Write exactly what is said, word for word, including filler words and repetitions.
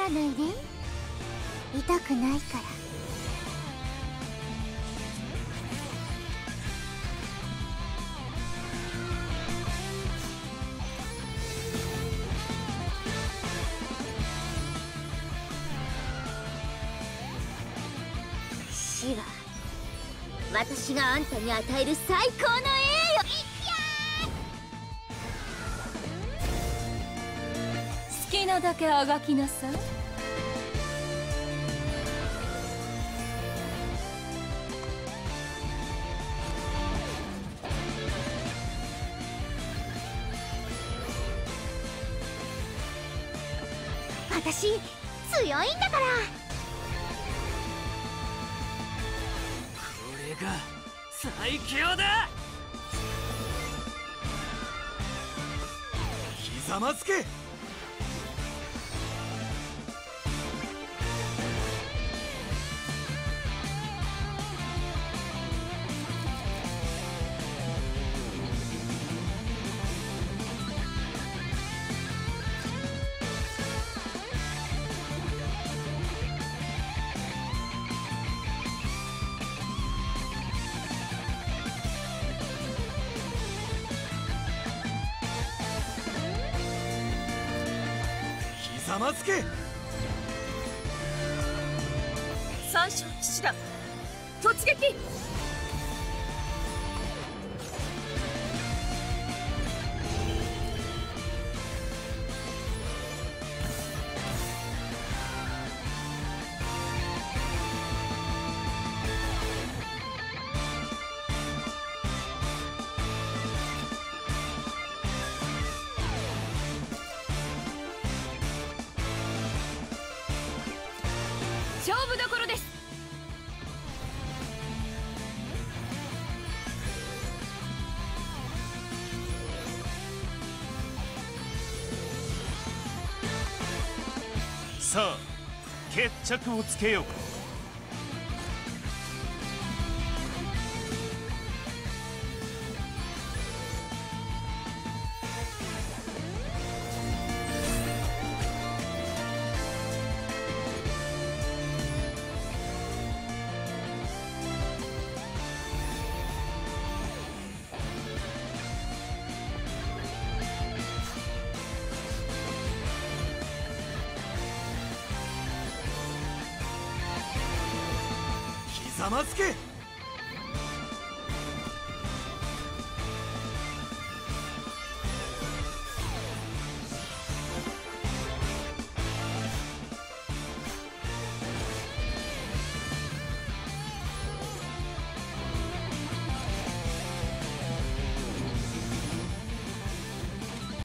らないで。痛くないから。死は私があんたに与える最高の栄誉。 好きなだけあがきなさい。 私強いんだから。 これが最強だ。ひざまずけ。ひざまずけ。 三章騎士団突撃。勝負どころです。 さあ決着をつけよう。 ひざまずけ。